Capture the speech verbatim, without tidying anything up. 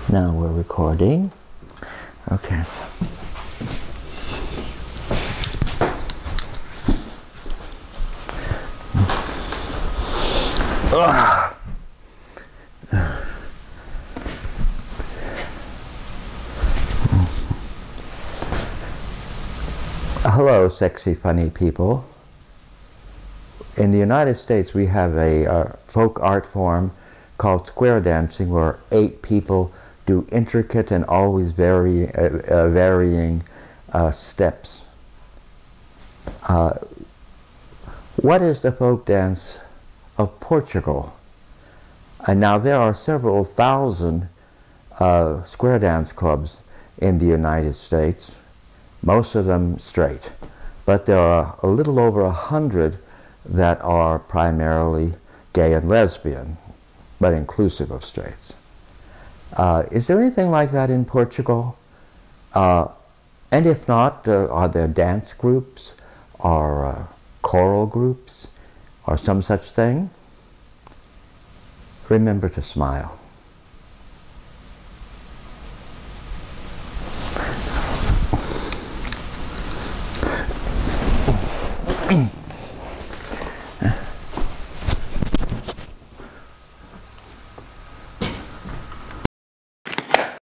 Now we're recording. Okay. Ugh. Hello, sexy, funny people. In the United States, we have a uh, folk art form called square dancing, where eight people do intricate and always vary, uh, uh, varying uh, steps. Uh, what is the folk dance of Portugal? And now there are several thousand uh, square dance clubs in the United States, most of them straight, but there are a little over a hundred that are primarily gay and lesbian, but inclusive of straights. Uh, is there anything like that in Portugal? Uh, and if not, uh, are there dance groups or uh, choral groups or some such thing? Remember to smile.